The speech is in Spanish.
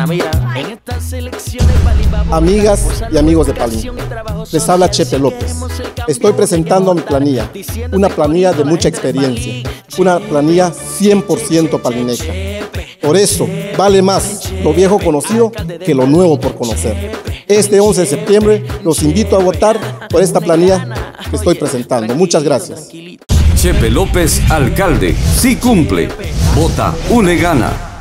Amigas y amigos de Palín, les habla Chepe López. Estoy presentando mi planilla, una planilla de mucha experiencia, una planilla 100% palineca. Por eso, vale más lo viejo conocido que lo nuevo por conocer. Este 11 de septiembre los invito a votar por esta planilla que estoy presentando. Muchas gracias. Chepe López, alcalde, sí cumple. Vota, une, gana.